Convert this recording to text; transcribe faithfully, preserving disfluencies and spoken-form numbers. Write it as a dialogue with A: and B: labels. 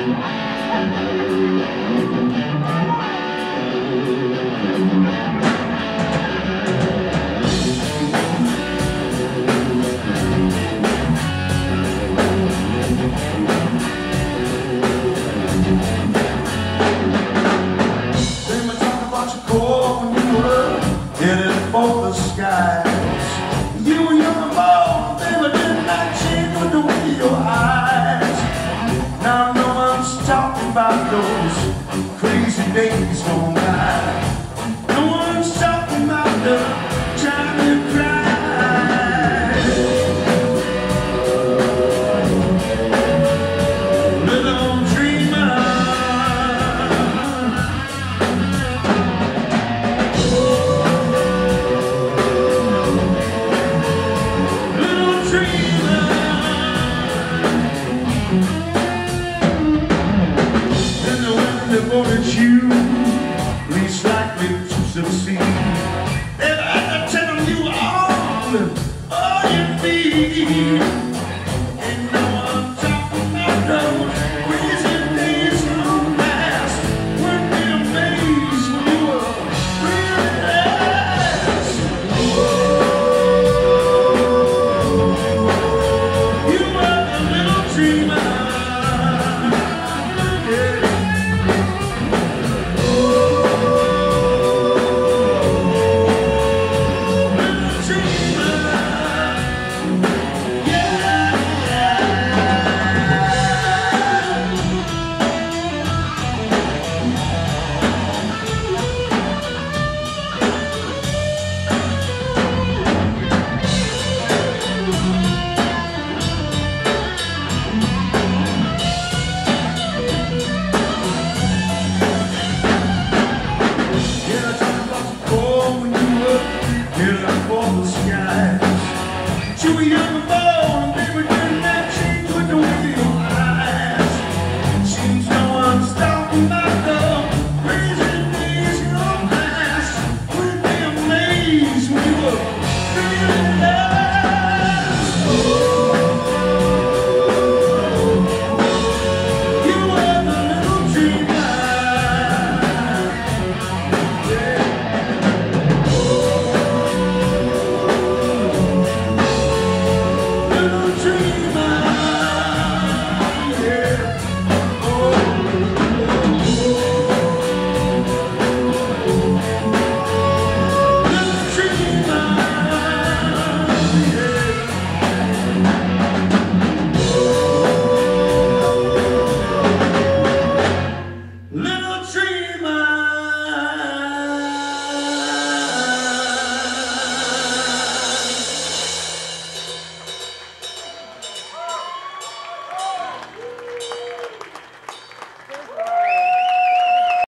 A: For the skies, you were young boy, baby, did not change with the way of your eyes. Now no one's talking about those crazy days gone by. No one's talking about the time you cried. Little dreamer, devoted you, least likely to succeed.